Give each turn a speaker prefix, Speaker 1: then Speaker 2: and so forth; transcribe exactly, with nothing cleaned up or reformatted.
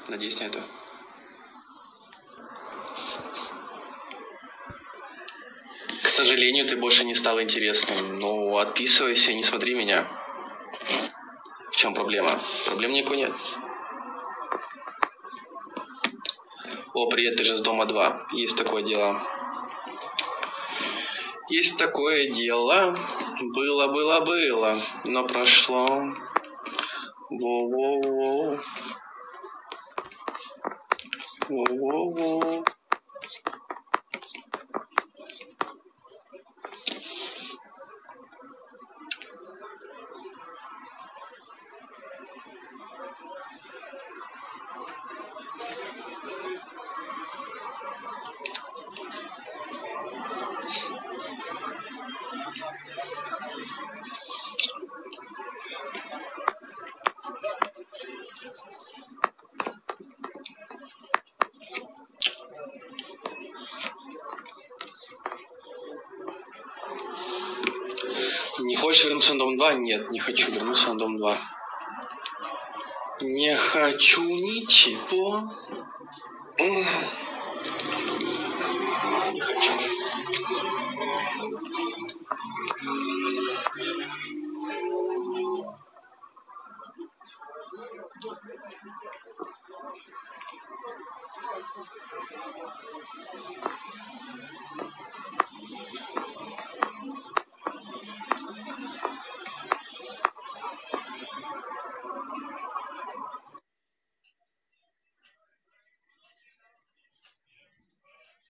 Speaker 1: Надеюсь на это. К сожалению, ты больше не стал интересным. Ну, отписывайся, не смотри меня. В чем проблема? Проблем никакой нет. О, привет, ты же с дома два. Есть такое дело. Есть такое дело. Было, было, было. Но прошло. Воу-воу-воу. Воу-воу-воу. Не хочешь вернуться на дом два? Нет, не хочу вернуться на дом два. Не хочу ничего.